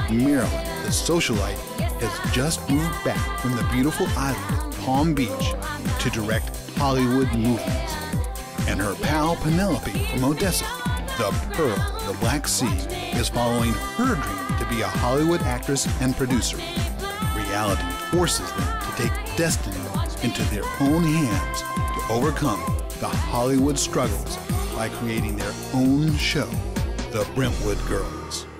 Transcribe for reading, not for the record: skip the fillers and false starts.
Marilyn, the socialite, has just moved back from the beautiful island of Palm Beach to direct Hollywood movies. And her pal Penelope from Odessa, the Pearl of the Black Sea, is following her dream to be a Hollywood actress and producer. Reality forces them to take destiny into their own hands to overcome the Hollywood struggles by creating their own show, The Brentwood Girls.